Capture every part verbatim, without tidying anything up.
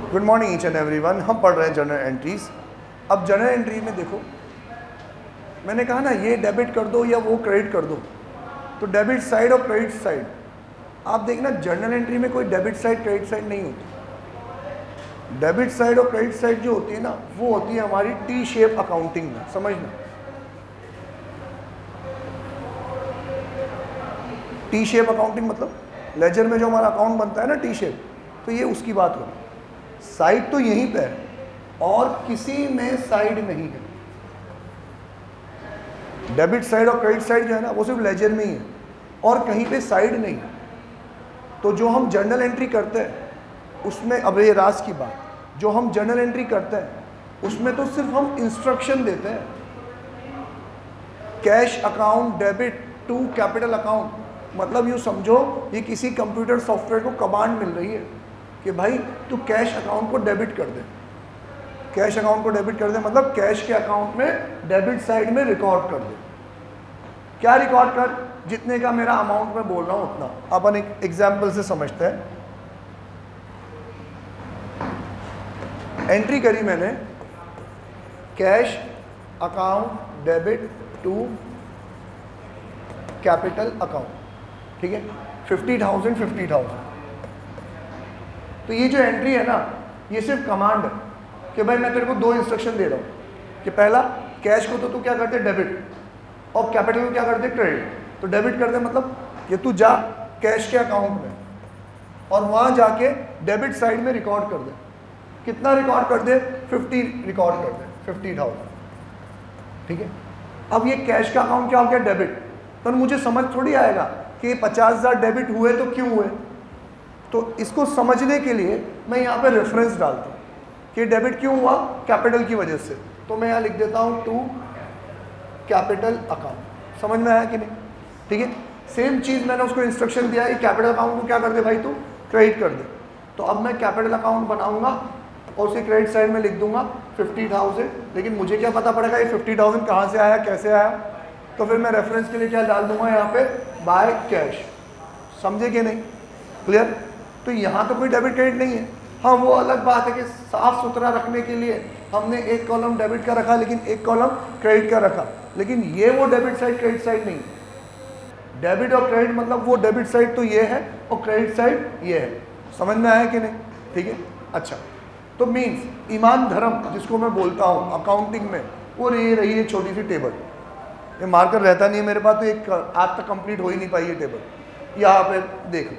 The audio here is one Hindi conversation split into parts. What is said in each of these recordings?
Good morning each and everyone. हम पढ़ रहे हैं जनरल एंट्रीज। अब जनरल एंट्री में देखो, मैंने कहा ना ये डेबिट कर दो या वो क्रेडिट कर दो, तो डेबिट साइड और क्रेडिट साइड आप देखना, जर्नल एंट्री में कोई डेबिट साइड क्रेडिट साइड नहीं होती। डेबिट साइड और क्रेडिट साइड जो होती है ना, वो होती है हमारी टी शेप अकाउंटिंग में। समझना, टी शेप अकाउंटिंग मतलब लेजर में जो हमारा अकाउंट बनता है ना टी शेप, तो ये उसकी बात हो। साइड तो यहीं पे है और किसी में साइड नहीं है। डेबिट साइड और क्रेडिट साइड जो है ना वो सिर्फ लेजर में ही है और कहीं पे साइड नहीं है। तो जो हम जर्नल एंट्री करते हैं उसमें, अब ये राज की बात, जो हम जर्नल एंट्री करते हैं उसमें तो सिर्फ हम इंस्ट्रक्शन देते हैं। Cash account debit to capital account, मतलब यूँ समझो ये किसी कंप्यूटर सॉफ्टवेयर को कमांड मिल रही है कि भाई तू कैश अकाउंट को डेबिट कर दे। कैश अकाउंट को डेबिट कर दे मतलब कैश के अकाउंट में डेबिट साइड में रिकॉर्ड कर दे। क्या रिकॉर्ड कर? जितने का मेरा अमाउंट मैं बोल रहा हूँ उतना। अपन एक एग्जाम्पल से समझते हैं। एंट्री करी मैंने cash account debit to capital account, ठीक है, फिफ्टी थाउजेंड फिफ्टी थाउजेंड। तो ये जो एंट्री है ना, ये सिर्फ कमांड है कि भाई मैं तेरे को दो इंस्ट्रक्शन दे रहा हूँ कि पहला, कैश को तो तू क्या करते डेबिट और कैपिटल को क्या करते क्रेडिट। तो डेबिट कर दे मतलब ये तू जा कैश के अकाउंट में और वहाँ जाके डेबिट साइड में रिकॉर्ड कर दे। कितना रिकॉर्ड कर दे? फिफ्टी रिकॉर्ड कर दे, फिफ्टी थाउजेंड, ठीक है। अब ये कैश का अकाउंट क्या हो गया? डेबिट। तो मुझे समझ थोड़ी आएगा कि पचास हज़ार डेबिट हुए तो क्यों हुए। तो इसको समझने के लिए मैं यहाँ पे रेफरेंस डालता हूँ कि डेबिट क्यों हुआ, कैपिटल की वजह से। तो मैं यहाँ लिख देता हूँ टू कैपिटल अकाउंट। समझ में आया कि नहीं? ठीक है। सेम चीज़ मैंने उसको इंस्ट्रक्शन दिया है, कैपिटल अकाउंट को क्या कर दे भाई तू क्रेडिट कर दे। तो अब मैं कैपिटल अकाउंट बनाऊंगा और उसे क्रेडिट साइड में लिख दूंगा फिफ्टी थाउजेंड। लेकिन मुझे क्या पता पड़ेगा ये फिफ्टी थाउजेंड कहाँ से आया, कैसे आया। तो फिर मैं रेफरेंस के लिए क्या डाल दूंगा यहाँ पे, बाय कैश। समझे कि नहीं? क्लियर? तो यहाँ तो कोई डेबिट क्रेडिट नहीं है। हाँ, वो अलग बात है कि साफ सुथरा रखने के लिए हमने एक कॉलम डेबिट का रखा लेकिन एक कॉलम क्रेडिट का रखा, लेकिन ये वो डेबिट साइड क्रेडिट साइड नहीं। डेबिट और क्रेडिट मतलब वो डेबिट साइड तो ये है और क्रेडिट साइड ये है। समझ में आया कि नहीं? ठीक है। अच्छा, तो मीन्स ईमान धर्म जिसको मैं बोलता हूँ अकाउंटिंग में, वो ये रही है छोटी सी टेबल। ये मार्कर रहता नहीं है मेरे पास, तो एक आज तक कंप्लीट हो ही नहीं पाई ये टेबल। यहाँ पे देख लो,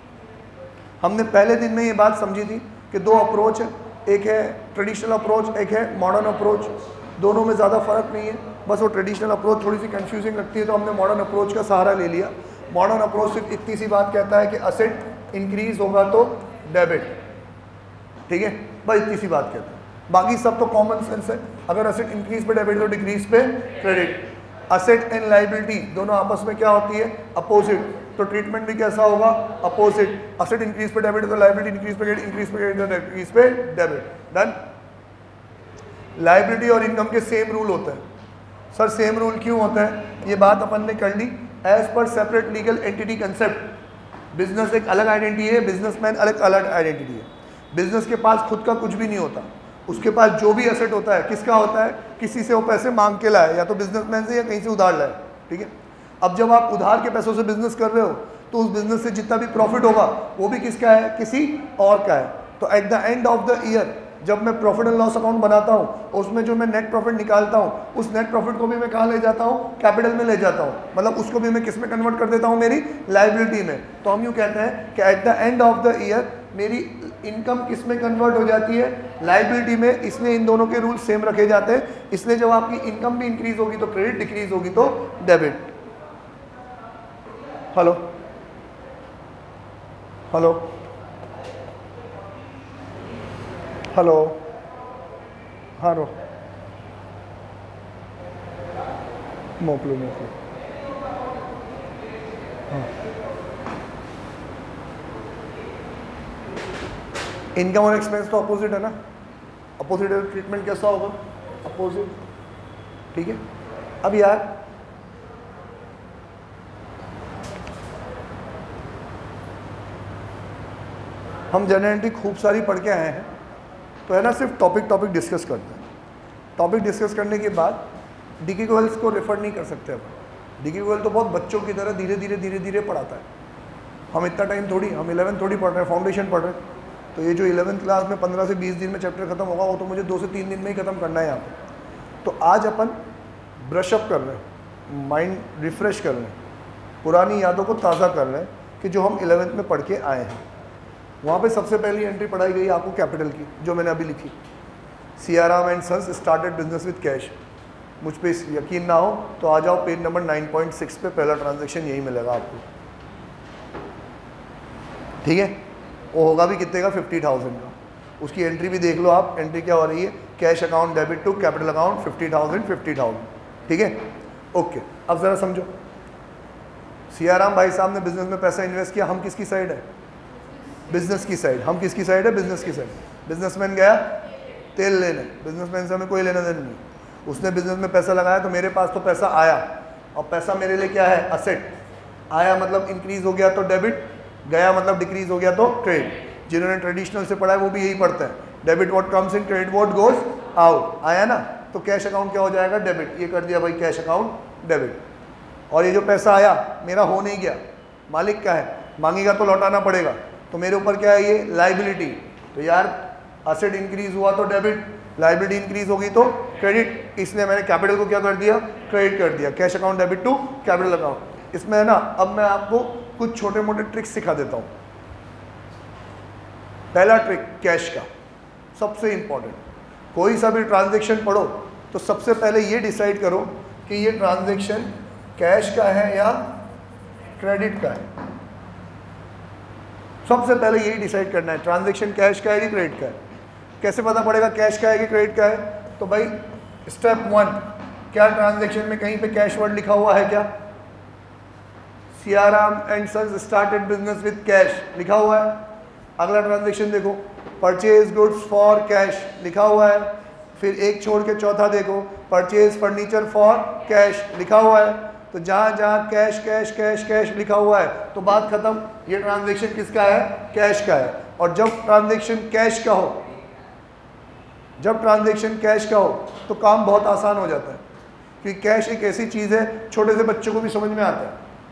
हमने पहले दिन में ये बात समझी थी कि दो अप्रोच है, एक है ट्रेडिशनल अप्रोच, एक है मॉडर्न अप्रोच। दोनों में ज़्यादा फर्क नहीं है, बस वो ट्रेडिशनल अप्रोच थोड़ी सी कंफ्यूजिंग लगती है तो हमने मॉडर्न अप्रोच का सहारा ले लिया। मॉडर्न अप्रोच सिर्फ इतनी सी बात कहता है कि असेट इंक्रीज होगा तो डेबिट, ठीक है, बस इतनी सी बात कहता है। बाकी सब तो कॉमन सेंस है। अगर असेट इंक्रीज पे डेबिट तो डिक्रीज पे क्रेडिट। असेट एंड लायबिलिटी दोनों आपस में क्या होती है, अपोजिट। तो ट्रीटमेंट भी कैसा होगा, अपोजिट। असेट इंक्रीज पे डेबिट तो लायबिलिटी इंक्रीज पे क्रेडिट, इंक्रीज पे क्रेडिट इंक्रीज पे डेबिट। डन। लायबिलिटी और इनकम के सेम रूल होते हैं। सर सेम रूल क्यों होता है? ये बात अपन ने कर ली। As per separate legal entity concept, business एक अलग आइडेंटिटी है, बिजनेसमैन अलग अलग आइडेंटिटी है। बिजनेस के पास खुद का कुछ भी नहीं होता, उसके पास जो भी एसेट होता है किसका होता है, किसी से वो पैसे मांग के लाए, या तो बिजनेसमैन से या कहीं से उधार लाए, ठीक है। अब जब आप उधार के पैसों से बिजनेस कर रहे हो तो उस बिजनेस से जितना भी प्रॉफिट होगा वो भी किसका है, किसी और का है। तो at the end of the year जब मैं प्रॉफिट एंड लॉस अकाउंट बनाता हूँ, उसमें जो मैं नेट प्रॉफिट निकालता हूँ, उस नेट प्रॉफिट को भी मैं कहाँ ले जाता हूँ, कैपिटल में ले जाता हूँ। मतलब उसको भी मैं किस में कन्वर्ट कर देता हूँ, मेरी लायबिलिटी में। तो हम यूँ कहते हैं कि at the end of the year मेरी इनकम किस में कन्वर्ट हो जाती है, लायबिलिटी में। इसलिए इन दोनों के रूल सेम रखे जाते हैं। इसलिए जब आपकी इनकम भी इंक्रीज होगी तो क्रेडिट, डिक्रीज होगी तो डेबिट। हेलो हेलो हेलो हाँ रो मोकलो मोकलो हाँ। इनकम और एक्सपेंस तो अपोजिट है ना। अपोजिट ट्रीटमेंट कैसा होगा, अपोजिट, ठीक है। अब यार हम जनरल एंट्री खूब सारी पढ़ के आए हैं, तो है ना, सिर्फ टॉपिक टॉपिक डिस्कस करते हैं। टॉपिक डिस्कस करने के बाद डिकी गोयल्स को रेफर नहीं कर सकते अब। डिकी गोयल तो बहुत बच्चों की तरह धीरे धीरे धीरे धीरे पढ़ाता है। हम इतना टाइम थोड़ी, हम इलेवन थोड़ी पढ़ रहे हैं, फाउंडेशन पढ़ रहे हैं। तो ये जो इलेवंथ क्लास में पंद्रह से बीस दिन में चैप्टर खत्म होगा, वो तो मुझे दो से तीन दिन में ही खत्म करना है यहाँ पे। तो आज अपन ब्रशअप कर रहे हैं, माइंड रिफ्रेश कर रहे हैं, पुरानी यादों को ताज़ा कर रहे हैं कि जो हम इलेवेंथ में पढ़ के आए हैं। वहाँ पे सबसे पहली एंट्री पढ़ाई गई आपको कैपिटल की, जो मैंने अभी लिखी, Siyaram and sons started business with cash. मुझ पे यकीन ना हो तो आ जाओ page number nine point six पे, पहला ट्रांजैक्शन यही मिलेगा आपको, ठीक है। वो होगा भी कितने का, फिफ्टी थाउजेंड का। उसकी एंट्री भी देख लो आप, एंट्री क्या हो रही है, cash account debit to capital account fifty thousand fifty thousand, ठीक है, ओके। अब ज़रा समझो, सियाराम भाई साहब ने बिजनेस में पैसा इन्वेस्ट किया, हम किसकी साइड है, बिजनेस की साइड। हम किसकी साइड है, बिजनेस की साइड। बिजनेसमैन गया तेल लेने, बिजनेसमैन से हमें कोई लेना देना नहीं, उसने बिजनेस में पैसा लगाया तो मेरे पास तो पैसा आया, और पैसा मेरे लिए क्या है, असेट। आया मतलब इंक्रीज हो गया तो डेबिट, गया मतलब डिक्रीज हो गया तो क्रेडिट। जिन्होंने ट्रेडिशनल से पढ़ा है वो भी यही पढ़ते हैं, debit what comes in, credit what goes out. आया ना, तो कैश अकाउंट क्या हो जाएगा, डेबिट। ये कर दिया भाई कैश अकाउंट डेबिट। और ये जो पैसा आया मेरा हो नहीं गया, मालिक का है, मांगेगा तो लौटाना पड़ेगा, तो मेरे ऊपर क्या है, ये लाइबिलिटी। तो यार असेट इंक्रीज हुआ तो डेबिट, लाइबिलिटी इंक्रीज होगी तो क्रेडिट, इसलिए मैंने कैपिटल को क्या कर दिया, क्रेडिट कर दिया। Cash account debit to capital account. इसमें है ना, अब मैं आपको कुछ छोटे मोटे ट्रिक्स सिखा देता हूँ। पहला ट्रिक कैश का, सबसे इंपॉर्टेंट, कोई सा भी ट्रांजैक्शन पढ़ो तो सबसे पहले ये डिसाइड करो कि ये ट्रांजैक्शन कैश का है या क्रेडिट का है। सबसे पहले यही डिसाइड करना है, ट्रांजैक्शन कैश का है कि क्रेडिट का है। कैसे पता पड़ेगा कैश का है कि क्रेडिट का है, तो भाई स्टेप वन, क्या ट्रांजैक्शन में कहीं पे कैश वर्ड लिखा हुआ है, क्या Siyaram and sons started business with cash लिखा हुआ है। अगला ट्रांजैक्शन देखो, परचेज गुड्स फॉर कैश लिखा हुआ है। फिर एक छोड़ के चौथा देखो, परचेज फर्नीचर फॉर कैश लिखा हुआ है। तो जहाँ जहाँ कैश कैश कैश कैश लिखा हुआ है तो बात खत्म, ये ट्रांजैक्शन किसका है, कैश का है। और जब ट्रांजैक्शन कैश का हो, जब ट्रांजैक्शन कैश का हो तो काम बहुत आसान हो जाता है, क्योंकि कैश एक ऐसी चीज़ है छोटे से बच्चों को भी समझ में आता है।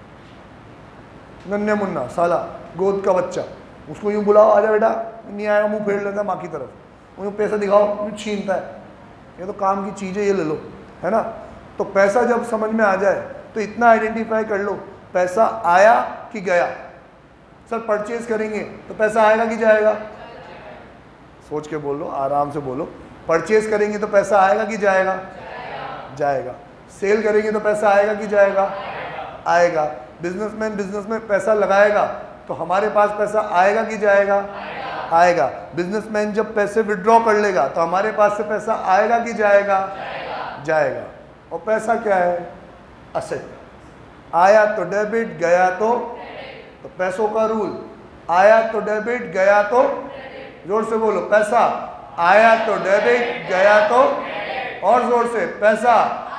नन्हे मुन्ना साला गोद का बच्चा, उसको यूँ बुलाओ, आजा बेटा, नहीं आएगा मुंह फेर लेता है माँ की तरफ, उन्हें पैसा दिखाओ यूँ छीनता है, ये तो काम की चीज़ है, ये ले लो, है ना। तो पैसा जब समझ में आ जाए तो इतना आइडेंटिफाई कर लो, पैसा आया कि गया। सर परचेज करेंगे तो पैसा आएगा कि जाएगा, सोच के बोलो, आराम से बोलो। परचेज करेंगे तो पैसा आएगा कि जाएगा, जाएगा। सेल करेंगे तो पैसा आएगा कि जाएगा, आएगा। बिजनेसमैन बिजनेस में पैसा लगाएगा तो हमारे पास पैसा आएगा कि जाएगा, आएगा। बिजनेसमैन जब पैसे विड्रॉ कर लेगा तो हमारे पास से पैसा आएगा कि जाएगा, जाएगा। और पैसा क्या है, असेट। आया तो डेबिट, गया तो तो पैसों का रूल, आया तो डेबिट, गया तो, जोर से बोलो, पैसा आया तो डेबिट, गया तो, और जोर से, पैसा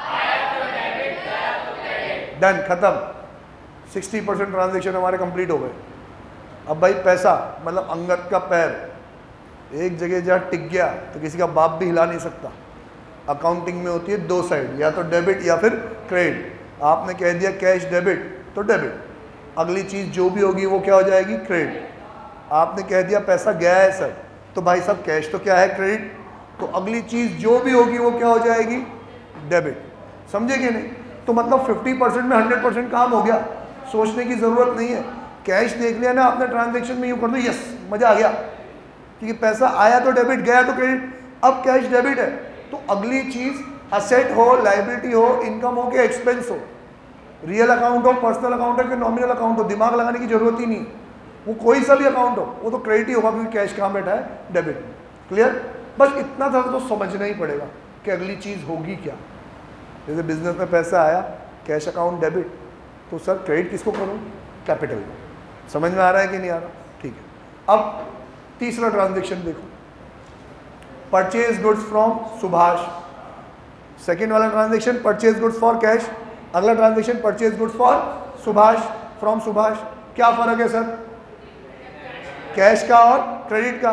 डन, खत्म। सिक्सटी परसेंट ट्रांजेक्शन हमारे कंप्लीट हो गए। अब भाई पैसा मतलब अंगद का पैर, एक जगह जहाँ टिक गया तो किसी का बाप भी हिला नहीं सकता। अकाउंटिंग में होती है दो साइड, या तो डेबिट या फिर क्रेडिट। आपने कह दिया कैश डेबिट तो डेबिट, अगली चीज़ जो भी होगी वो क्या हो जाएगी, क्रेडिट। आपने कह दिया पैसा गया है सर, तो भाई साहब कैश तो क्या है, क्रेडिट, तो अगली चीज़ जो भी होगी वो क्या हो जाएगी, डेबिट। समझे कि नहीं। तो मतलब फिफ्टी परसेंट में हंड्रेड परसेंट काम हो गया, सोचने की ज़रूरत नहीं है। कैश देख लिया ना आपने ट्रांजैक्शन में, यूँ कर दो यस, मज़ा आ गया, क्योंकि पैसा आया तो डेबिट, गया तो क्रेडिट। अब कैश डेबिट है तो अगली चीज़ असेट हो, लाइबिलिटी हो, इनकम हो कि एक्सपेंस हो, रियल अकाउंट हो, पर्सनल अकाउंट हो कि नॉमिनल अकाउंट हो, दिमाग लगाने की जरूरत ही नहीं। वो कोई सा भी अकाउंट हो वो तो क्रेडिट ही होगा, क्योंकि कैश कहाँ बैठा है, डेबिट। क्लियर। बस इतना था तो समझना ही पड़ेगा कि अगली चीज़ होगी क्या। जैसे बिजनेस में पैसा आया, कैश अकाउंट डेबिट, तो सर क्रेडिट किसको करूँ, कैपिटल। समझ में आ रहा है कि नहीं आ रहा, ठीक है। अब तीसरा ट्रांजेक्शन देखो, purchase goods from Subhash. Second वाला transaction purchase goods for cash, अगला transaction purchase goods for Subhash, from Subhash. क्या फर्क है सर, कैश का और क्रेडिट का।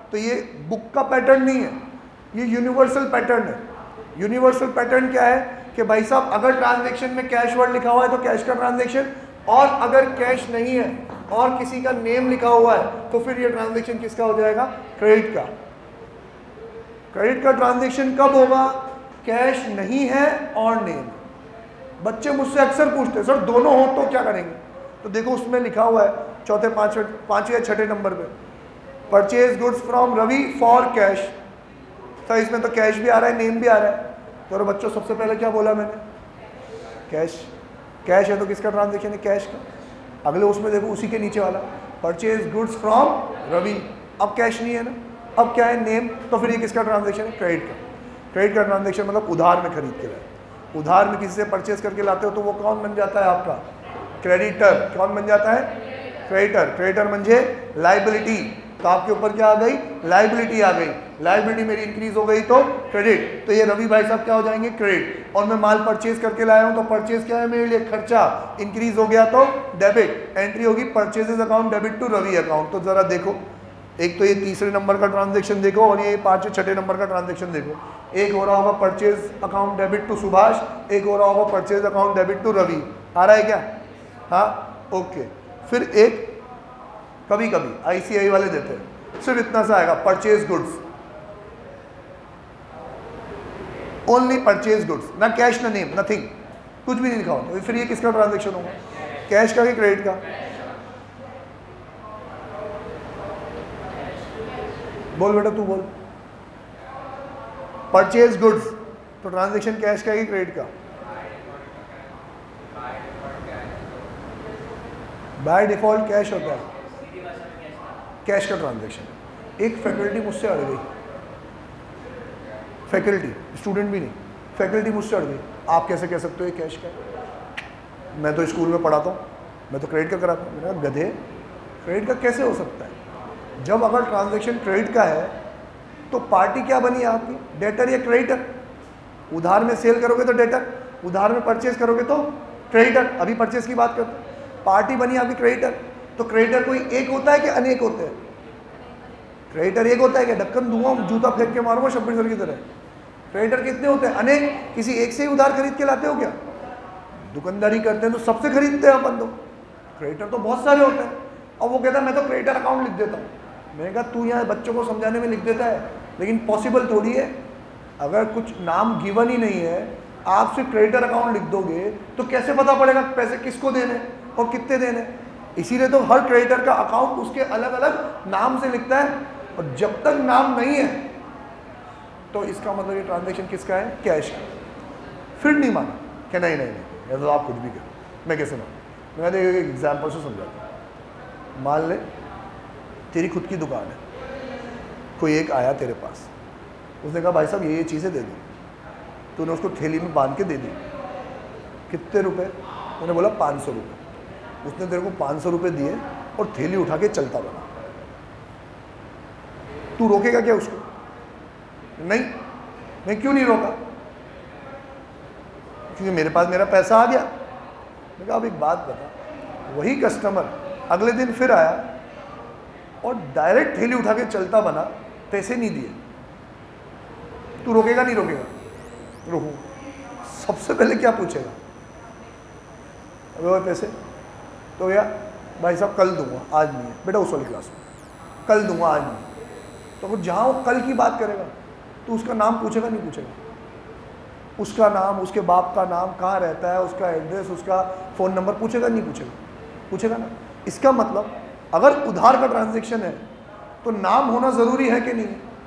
तो ये बुक का पैटर्न नहीं है, ये यूनिवर्सल पैटर्न है। यूनिवर्सल पैटर्न क्या है कि भाई साहब अगर ट्रांजैक्शन में कैश वर्ड लिखा हुआ है तो कैश का ट्रांजैक्शन, और अगर कैश नहीं है और किसी का नेम लिखा हुआ है तो फिर ये ट्रांजैक्शन किसका हो जाएगा? क्रेडिट का। क्रेडिट का ट्रांजैक्शन कब होगा? कैश नहीं है और नेम। बच्चे मुझसे अक्सर पूछते हैं सर दोनों हो तो क्या करेंगे? तो देखो उसमें लिखा हुआ है चौथे पांच पांचवें या छठे नंबर पे, purchase goods from Ravi for cash. तो इसमें तो कैश भी आ रहा है, नेम भी आ रहा है। तो बच्चों सबसे पहले क्या बोला मैंने? कैश। कैश है तो किसका ट्रांजैक्शन है? कैश का। अगले उसमें देखो उसी के नीचे वाला परचेज गुड्स फ्रॉम रवि, अब कैश नहीं है ना, अब क्या है? नेम। तो फिर ये किसका ट्रांजैक्शन है? क्रेडिट का। क्रेडिट का ट्रांजैक्शन मतलब उधार में खरीद के लाए। उधार में किसी से परचेज करके लाते हो तो वो कौन बन जाता है आपका? क्रेडिटर। कौन बन जाता है? क्रेडिटर। क्रेडिटर म्हणजे लाइबिलिटी। तो आपके ऊपर क्या आ गई? लाइबिलिटी आ गई। लाइबिलिटी मेरी इंक्रीज हो गई तो क्रेडिट। तो ये रवि भाई साहब क्या हो जाएंगे? क्रेडिट। और मैं माल परचेज करके लाया हूं तो परचेज क्या है मेरे लिए? खर्चा। इंक्रीज हो गया तो डेबिट। एंट्री होगी purchases account debit to Ravi account. तो जरा देखो, एक तो ये तीसरे नंबर का ट्रांजैक्शन देखो और ये पांचवें छठे नंबर का ट्रांजैक्शन देखो। एक हो रहा होगा purchase account debit to Subhash, एक हो रहा होगा purchase account debit to Ravi. आ रहा है क्या? हाँ, ओके। फिर एक कभी कभी आईसीआई वाले देते हैं, सिर्फ इतना सा आएगा, purchase goods, only purchase goods, ना कैश ना नेम, नथिंग, कुछ भी नहीं लिखा होता। फिर ये किसका ट्रांजैक्शन होगा? कैश का कि क्रेडिट का? बोल बेटा तू बोल। परचेज गुड्स तो ट्रांजैक्शन कैश का कि क्रेडिट का? बाय डिफॉल्ट कैश होता है, कैश का ट्रांजैक्शन। एक फैकल्टी मुझसे अड़ गई, फैकल्टी, स्टूडेंट भी नहीं, फैकल्टी मुझसे अड़ गई, आप कैसे कह सकते हो ये कैश का? मैं तो स्कूल में पढ़ाता हूँ, मैं तो क्रेडिट का कराता हूँ। मैंने कहा गधे, क्रेडिट का कैसे हो सकता है? जब अगर ट्रांजैक्शन क्रेडिट का है तो पार्टी क्या बनी आपकी? डेटर या क्रेडिटर? उधार में सेल करोगे तो डेटर, उधार में परचेज करोगे तो क्रेडिटर। अभी परचेज की बात करते हैं, पार्टी बनी आपकी क्रेडिटर। तो क्रेडिटर कोई एक होता है कि अनेक होते हैं? क्रेडिटर एक होता है क्या? ढक्कन दूंगा, जूता फेंक के मारूंगा शब्बीर सर की तरह। क्रेडिटर कितने होते हैं? अनेक। किसी एक से ही उधार खरीद के लाते हो क्या? दुकानदारी करते हैं तो सबसे खरीदते हैं अपन तो। क्रेडिटर तो बहुत सारे होते हैं। और वो कहता है मैं तो क्रेडिटर अकाउंट लिख देता हूँ। मैंने कहा तू यहाँ बच्चों को समझाने में लिख देता है, लेकिन पॉसिबल थोड़ी है। अगर कुछ नाम गिवन ही नहीं है, आप सिर्फ क्रेडिटर अकाउंट लिख दोगे तो कैसे पता पड़ेगा पैसे किसको देने और कितने देने? इसीलिए तो हर क्रेडिटर का अकाउंट उसके अलग अलग नाम से लिखता है। और जब तक नाम नहीं है तो इसका मतलब ये ट्रांजैक्शन किसका है? कैश का। फिर नहीं माना कि नहीं नहीं नहीं, तो आप कुछ भी करो, मैं कैसे मानूं? मैं एक एग्जाम्पल से समझाता हूँ। मान ले तेरी खुद की दुकान है, कोई एक आया तेरे पास, उसने कहा भाई साहब ये ये चीज़ें दे दो। तूने उसको थैली में बांध के दे दी। कितने रुपए? उन्होंने बोला पाँच सौ रुपये। उसने तेरे को पाँच सौ रुपये दिए और थैली उठा के चलता बना। तू रोकेगा क्या उसको? नहीं। मैं क्यों नहीं रोका? क्योंकि मेरे पास मेरा पैसा आ गया। मैं कहा अब एक बात बता, वही कस्टमर अगले दिन फिर आया और डायरेक्ट थैली उठा के चलता बना, पैसे नहीं दिए, तू रोकेगा नहीं रोकेगा? रोकू। सबसे पहले क्या पूछेगा? अबे वो पैसे तो भैया भाई साहब कल दूंगा, आज नहीं है। बेटा उस वाली क्लास में कल दूंगा, आज नहीं। तो वो जहाँ वो कल की बात करेगा तो उसका नाम पूछेगा नहीं पूछेगा? उसका नाम, उसके बाप का नाम, कहाँ रहता है, उसका एड्रेस, उसका फ़ोन नंबर पूछेगा नहीं पूछेगा? पूछेगा ना। इसका मतलब अगर उधार का ट्रांजैक्शन है तो नाम होना ज़रूरी है कि नहीं?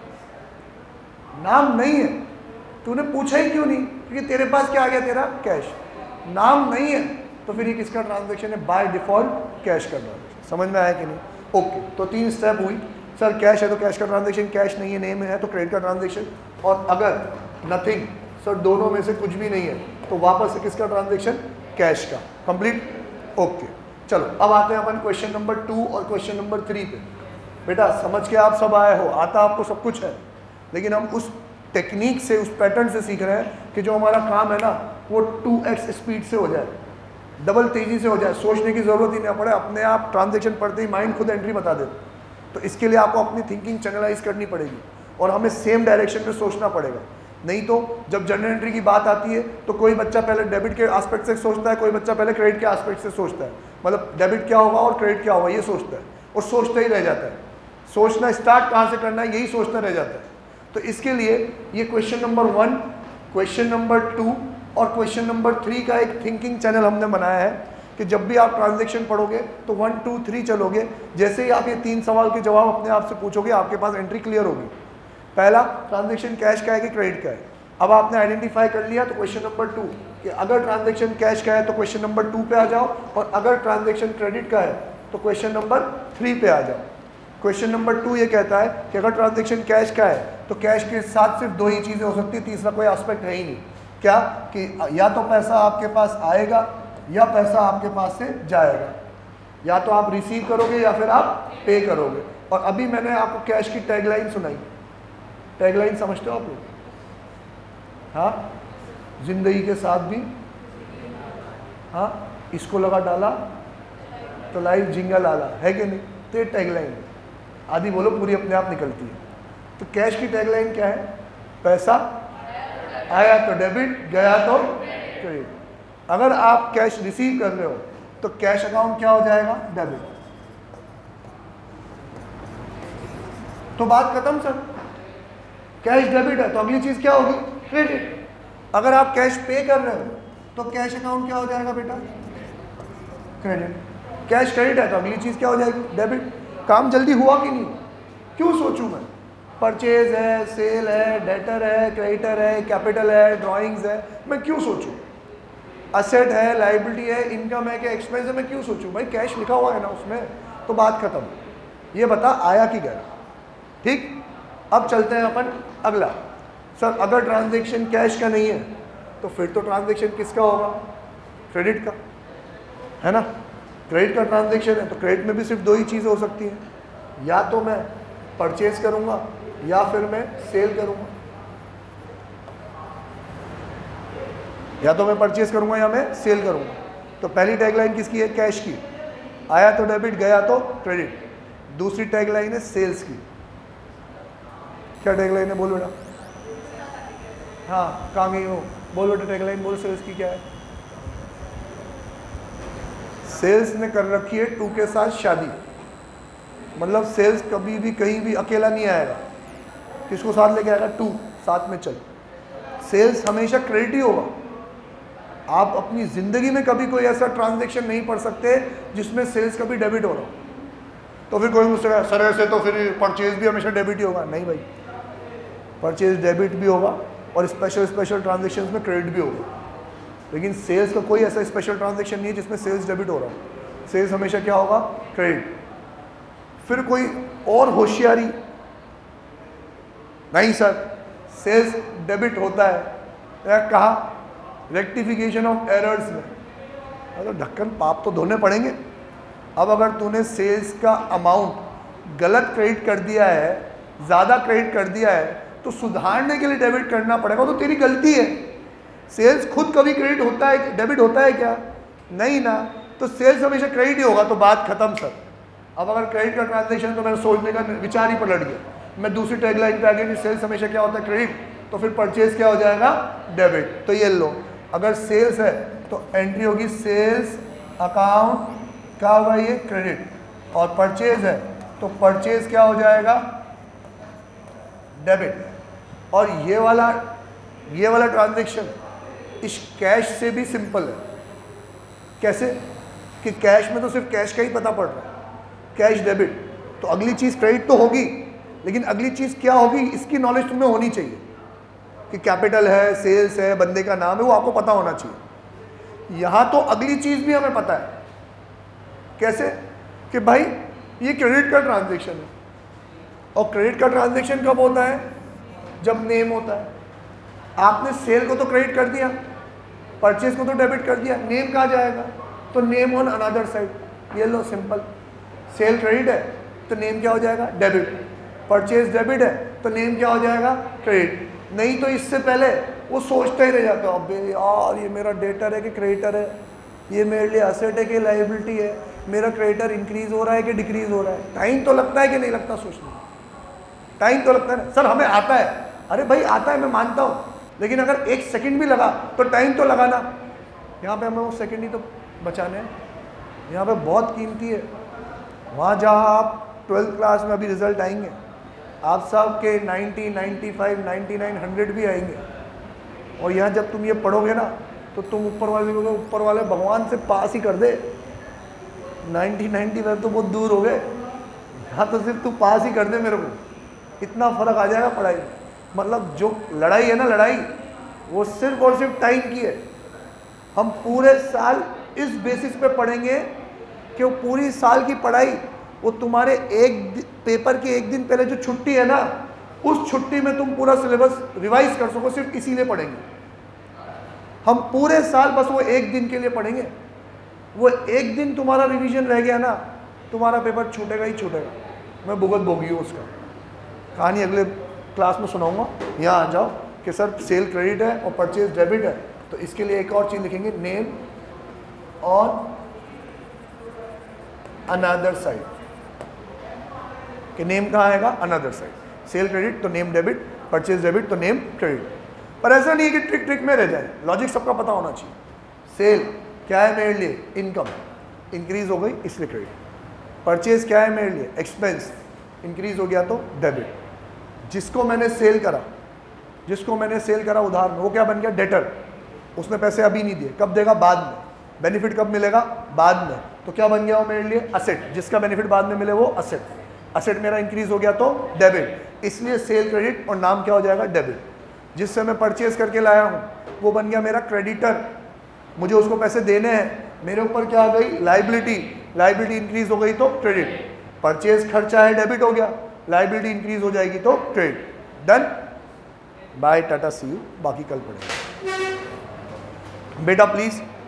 नाम नहीं है, तूने पूछा ही क्यों नहीं? क्योंकि तेरे पास क्या आ गया? तेरा कैश। नाम नहीं है तो फिर ये किसका ट्रांजैक्शन है? बाय डिफॉल्ट कैश का ट्रांजैक्शन। समझ में आया कि नहीं? ओके, तो तीन स्टेप हुई। सर कैश है तो कैश का ट्रांजैक्शन, कैश नहीं है नेम है तो क्रेडिट का ट्रांजैक्शन, और अगर नथिंग, सर दोनों में से कुछ भी नहीं है तो वापस से किसका ट्रांजैक्शन? कैश का। कंप्लीट? ओके, चलो अब आते हैं अपन क्वेश्चन नंबर टू और क्वेश्चन नंबर थ्री पे। बेटा समझ के आप सब आए हो, आता आपको सब कुछ है, लेकिन हम उस टेक्निक से, उस पैटर्न से सीख रहे हैं कि जो हमारा काम है ना वो टू एक्स स्पीड से हो जाए, डबल तेजी से हो जाए, सोचने की ज़रूरत ही नहीं पड़े, अपने आप ट्रांजैक्शन पढ़ते ही माइंड खुद एंट्री बता दे। तो इसके लिए आपको अपनी थिंकिंग चैनलाइज करनी पड़ेगी और हमें सेम डायरेक्शन में सोचना पड़ेगा। नहीं तो जब जनरल एंट्री की बात आती है तो कोई बच्चा पहले डेबिट के एस्पेक्ट से सोचता है, कोई बच्चा पहले क्रेडिट के एस्पेक्ट से सोचता है, मतलब डेबिट क्या होगा और क्रेडिट क्या होगा ये सोचता है और सोचता ही रह जाता है। सोचना स्टार्ट कहाँ से करना है यही सोचता रह जाता है। तो इसके लिए ये question number one, question number two और क्वेश्चन नंबर थ्री का एक थिंकिंग चैनल हमने बनाया है कि जब भी आप ट्रांजैक्शन पढ़ोगे तो वन टू थ्री चलोगे। जैसे ही आप ये तीन सवाल के जवाब अपने आप से पूछोगे आपके पास एंट्री क्लियर होगी। पहला, ट्रांजैक्शन कैश का है कि क्रेडिट का है। अब आपने आइडेंटिफाई कर लिया तो क्वेश्चन नंबर टू कि अगर ट्रांजैक्शन कैश का है तो क्वेश्चन नंबर टू पे आ जाओ, और अगर ट्रांजैक्शन क्रेडिट का है तो क्वेश्चन नंबर थ्री पे आ जाओ। क्वेश्चन नंबर टू ये कहता है कि अगर ट्रांजैक्शन कैश का है तो कैश के साथ सिर्फ दो ही चीज़ें हो सकती है, तीसरा कोई एस्पेक्ट है ही नहीं। क्या कि या तो पैसा आपके पास आएगा या पैसा आपके पास से जाएगा, या तो आप रिसीव करोगे या फिर आप पे करोगे। और अभी मैंने आपको कैश की टैगलाइन सुनाई, टैगलाइन समझते हो आप लोग? हाँ, जिंदगी के साथ भी, हाँ, इसको लगा डाला तो लाइफ जिंगा लाला, है कि नहीं? तो ये टैगलाइन आदि बोलो पूरी अपने आप निकलती है। तो कैश की टैगलाइन क्या है? पैसा आया तो डेबिट, गया तो क्रेडिट। अगर आप कैश रिसीव कर रहे हो तो कैश अकाउंट क्या हो जाएगा? डेबिट। तो बात खत्म सर। कैश डेबिट है तो अगली चीज क्या होगी? क्रेडिट। अगर आप कैश पे कर रहे हो तो कैश अकाउंट क्या हो जाएगा बेटा? क्रेडिट। कैश क्रेडिट है तो अगली चीज क्या हो जाएगी? डेबिट। काम जल्दी हुआ कि नहीं? क्यों सोचूं मैं? परचेज है, सेल है, डेटर है, क्रेडिटर है, कैपिटल है, ड्राइंग्स है, मैं क्यों सोचूं? असेट है, लाइबिलिटी है, इनकम है कि एक्सपेंस है, मैं क्यों सोचूं? भाई कैश लिखा हुआ है ना उसमें, तो बात खत्म। ये बता आया कि गया। ठीक, अब चलते हैं अपन अगला। सर अगर ट्रांजैक्शन कैश का नहीं है तो फिर तो ट्रांजैक्शन किसका होगा? क्रेडिट का, है ना? क्रेडिट का ट्रांजैक्शन है तो क्रेडिट में भी सिर्फ दो ही चीज़ें हो सकती हैं, या तो मैं परचेज करूंगा या फिर मैं सेल करूंगा। या तो मैं परचेज करूंगा या मैं सेल करूंगा। तो पहली टैगलाइन किसकी है? कैश की। आया तो डेबिट, गया तो क्रेडिट। दूसरी टैगलाइन है सेल्स की। क्या टैगलाइन है? बोल बेटा। हाँ, कहाँ गई हो? बोल बेटा टैगलाइन बोल, सेल्स की क्या है? सेल्स ने कर रखी है टू के साथ शादी, मतलब सेल्स कभी भी कहीं भी अकेला नहीं आएगा। किसको साथ लेके आएगा? टू, साथ में चल। सेल्स हमेशा क्रेडिट ही होगा। आप अपनी ज़िंदगी में कभी कोई ऐसा ट्रांजैक्शन नहीं पढ़ सकते जिसमें सेल्स कभी डेबिट हो रहा हो। तो फिर कोई मुझसे कहे सर ऐसे तो फिर परचेज भी हमेशा डेबिट ही होगा। नहीं भाई, परचेज डेबिट भी होगा और स्पेशल स्पेशल ट्रांजैक्शंस में क्रेडिट भी होगा, लेकिन सेल्स का कोई ऐसा स्पेशल ट्रांजैक्शन नहीं है जिसमें सेल्स डेबिट हो रहा हो। सेल्स हमेशा क्या होगा? क्रेडिट। फिर कोई और होशियारी नहीं सर, सेल्स डेबिट होता है। कहा? रेक्टिफिकेशन ऑफ एरर्स में। मतलब ढक्कन पाप तो धोने पड़ेंगे। अब अगर तूने सेल्स का अमाउंट गलत क्रेडिट कर दिया है, ज़्यादा क्रेडिट कर दिया है, तो सुधारने के लिए डेबिट करना पड़ेगा, तो तेरी गलती है। सेल्स खुद कभी क्रेडिट होता है, डेबिट होता है क्या? नहीं ना। तो सेल्स हमेशा क्रेडिट ही होगा। तो बात खत्म सर। अब अगर क्रेडिट का ट्रांजैक्शन तो मेरे सोचने का विचार ही पलट गया। मैं दूसरी टैगलाइन पे आ गया कि सेल्स हमेशा क्या होता है? क्रेडिट। तो फिर परचेज क्या हो जाएगा? डेबिट। तो ये लो, अगर सेल्स है तो एंट्री होगी सेल्स अकाउंट, क्या होगा ये? क्रेडिट। और परचेज है तो परचेज क्या हो जाएगा? डेबिट। और ये वाला ये वाला ट्रांजैक्शन इस कैश से भी सिंपल है। कैसे? कि कैश में तो सिर्फ कैश का ही पता पड़ रहा है, कैश डेबिट। तो अगली चीज़ क्रेडिट तो होगी, लेकिन अगली चीज़ क्या होगी इसकी नॉलेज तुम्हें होनी चाहिए कि कैपिटल है, सेल्स है, बंदे का नाम है, वो आपको पता होना चाहिए। यहाँ तो अगली चीज़ भी हमें पता है। कैसे? कि भाई ये क्रेडिट का ट्रांजैक्शन है, और क्रेडिट का ट्रांजैक्शन कब होता है? जब नेम होता है। आपने सेल को तो क्रेडिट कर दिया, परचेज को तो डेबिट कर दिया, नेम कहाँ जाएगा? तो नेम ऑन अनदर साइड। ये लो सिंपल, सेल क्रेडिट है तो नेम क्या हो जाएगा? डेबिट। परचेज डेबिट है तो नेम क्या हो जाएगा? क्रेडिट। नहीं तो इससे पहले वो सोचता ही रह जाता है, अबे यार ये मेरा डेटर है कि क्रेडिटर है, ये मेरे लिए असेट है कि लाइबिलिटी है, मेरा क्रेडिटर इंक्रीज हो रहा है कि डिक्रीज हो रहा है? टाइम तो लगता है कि नहीं लगता सोचने में? टाइम तो लगता है ना। सर हमें आता है, अरे भाई आता है, मैं मानता हूँ, लेकिन अगर एक सेकंड भी लगा तो टाइम तो लगा ना। यहाँ पे हमें वो सेकंड ही तो बचाने हैं, यहाँ पे बहुत कीमती है। वहाँ जहाँ आप ट्वेल्थ क्लास में अभी रिजल्ट आएंगे, आप सब के ninety, ninety five, ninety nine, hundred भी आएंगे, और यहाँ जब तुम ये पढ़ोगे ना तो तुम ऊपर वाले को ऊपर वाले भगवान से पास ही कर दे। नाइन्टी, नाइन्टी फाइव तो बहुत दूर हो गए, यहाँ तो सिर्फ तू पास ही कर दे मेरे को, इतना फ़र्क आ जाएगा पढ़ाई में। मतलब जो लड़ाई है ना, लड़ाई वो सिर्फ और सिर्फ टाइम की है। हम पूरे साल इस बेसिस पे पढ़ेंगे कि वो पूरी साल की पढ़ाई, वो तुम्हारे एक पेपर के एक दिन पहले जो छुट्टी है ना, उस छुट्टी में तुम पूरा सिलेबस रिवाइज कर सको, सिर्फ इसीलिए पढ़ेंगे। हम पूरे साल बस वो एक दिन के लिए पढ़ेंगे। वो एक दिन तुम्हारा रिवीजन रह गया ना, तुम्हारा पेपर छूटेगा ही छूटेगा। मैं भुगत भोगी हूँ उसका, कहानी अगले क्लास में सुनाऊंगा। यहाँ आ जाओ कि सर सेल क्रेडिट है और परचेज डेबिट है, तो इसके लिए एक और चीज़ लिखेंगे, नेम ऑन अनदर साइड। कि नेम कहाँ आएगा? Another side. सेल क्रेडिट तो नेम डेबिट, परचेज डेबिट तो नेम क्रेडिट। पर ऐसा नहीं है कि ट्रिक ट्रिक में रह जाए, लॉजिक सबका पता होना चाहिए। सेल क्या है मेरे लिए? इनकम, इंक्रीज हो गई इसलिए क्रेडिट। परचेज क्या है मेरे लिए? एक्सपेंस, इंक्रीज हो गया तो डेबिट। जिसको मैंने सेल करा, जिसको मैंने सेल करा उधार में, वो क्या बन गया? डेटर। उसने पैसे अभी नहीं दिए, कब देगा? बाद में। बेनिफिट कब मिलेगा? बाद में। तो क्या बन गया वो मेरे लिए? असेट। जिसका बेनिफिट बाद में मिले वो असेट। असेट मेरा इंक्रीज हो गया तो डेबिट, इसलिए सेल क्रेडिट और नाम क्या हो जाएगा? डेबिट। जिससे मैं परचेज करके लाया हूँ वो बन गया मेरा क्रेडिटर, मुझे उसको पैसे देने हैं, मेरे ऊपर क्या आ गई? लाइबिलिटी। लाइबिलिटी इंक्रीज हो गई तो क्रेडिट। परचेज खर्चा है, डेबिट हो गया, लाइबिलिटी इंक्रीज हो जाएगी तो credit. Done. Bye, tata, see you. बाकी कल पढ़ेंगे। बेटा प्लीज